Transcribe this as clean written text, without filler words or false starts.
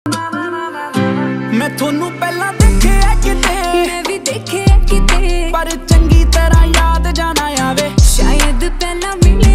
मैं थोनू पहला देखिया किते, मैं भी देखिया किते, पर चंगी तरह याद जाना आवे, शायद पहला मिले